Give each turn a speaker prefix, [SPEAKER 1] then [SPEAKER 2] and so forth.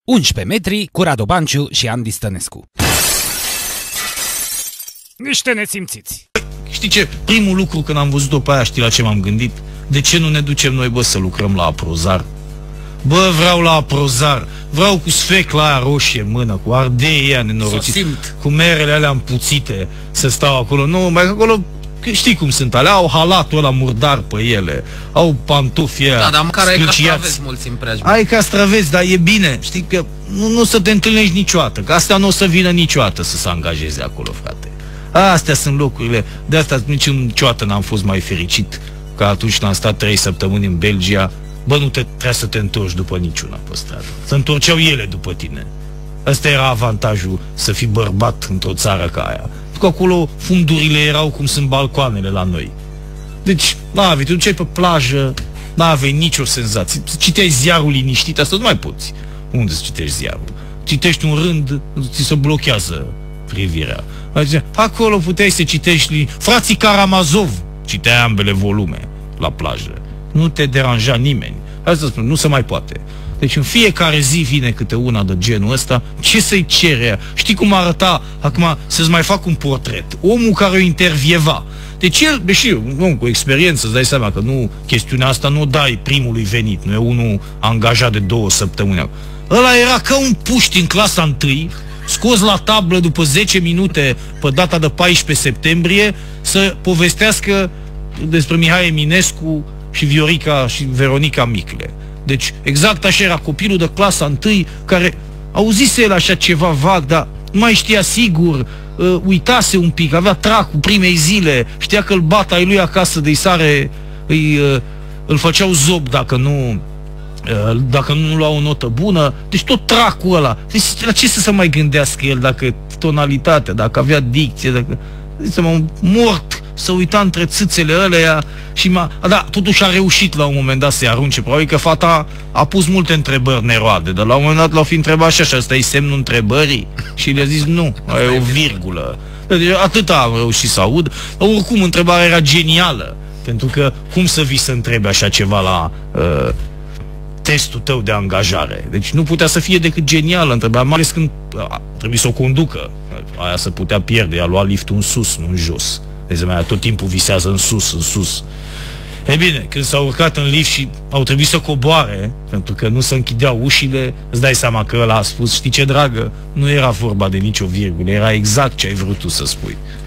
[SPEAKER 1] 11 metri cu Radu Banciu și Andy Stănescu. Niște nesimțiți.
[SPEAKER 2] Știi ce? Primul lucru când am văzut-o pe aia, știi la ce m-am gândit? De ce nu ne ducem noi, bă, să lucrăm la Aprozar? Bă, vreau la Aprozar. Vreau cu sfecla aia roșie în mână, cu ardei aia nenorociți, cu merele alea împuțite, să stau acolo. Nu, mai acolo, știi cum sunt alea, au halatul ăla murdar pe ele, au pantofii aia.
[SPEAKER 3] Da, dar măcar ai castraveți mulți în preajmă.
[SPEAKER 2] Ai castraveți, dar e bine. Știi că nu o să te întâlnești niciodată, că astea nu o să vină niciodată să se angajeze acolo, frate. Astea sunt locurile. De asta niciodată n-am fost mai fericit ca atunci când am stat 3 săptămâni în Belgia. Bă, nu trebuia să te întorci după niciuna pe stradă. Se întorceau ele după tine. Asta era avantajul să fii bărbat într-o țară ca aia. Pentru că acolo fundurile erau cum sunt balcoanele la noi. Deci, te duceai pe plajă, n-aveai nicio senzație. Citeai ziarul liniștit, asta nu mai poți. Unde să citești ziarul? Citești un rând, ți se blochează privirea. Acolo puteai să citești Frații Karamazov, citeai ambele volume la plajă. Nu te deranja nimeni. Asta spun, nu se mai poate. Deci în fiecare zi vine câte una de genul ăsta. Ce să-i cere? Știi cum arăta acum, să-ți mai fac un portret? Omul care o intervieva. Deci el, deși eu, cu experiență, îți dai seama că nu, chestiunea asta nu o dai primului venit, nu e unul angajat de 2 săptămâni. Ăla era ca un puști în clasa 1, scos la tablă după 10 minute pe data de 14 septembrie să povestească despre Mihai Eminescu și Viorica și Veronica Micle. Deci exact așa era copilul de clasa 1 care auzise el așa ceva vag, dar nu mai știa sigur, uitase un pic, avea tracul primei zile, știa că îl bat ai lui acasă de-i sare, îl făceau zob dacă nu lua o notă bună, deci tot tracul ăla. Deci la ce să se mai gândească el, dacă tonalitatea, dacă avea dicție, dacă... Deci m-am mort să uita între țâțele alea și da, totuși a reușit la un moment dat să-i arunce. Probabil că fata a pus multe întrebări neroade, dar la un moment dat l-au fi întrebat și ăsta e semnul întrebării? Și le-a zis nu, e o virgulă. Deci atât a reușit să aud. Oricum, întrebarea era genială, pentru că cum să vii să întrebi așa ceva la testul tău de angajare? Deci nu putea să fie decât genială întrebarea, mai ales când trebuie să o conducă. Aia se putea pierde, a luat liftul în sus, nu în jos. Deci tot timpul visează în sus. E bine, când s-au urcat în lift și au trebuit să coboare, pentru că nu se închideau ușile, îți dai seama că ăla a spus, știi ce, dragă, nu era vorba de nicio virgulă, era exact ce ai vrut tu să spui.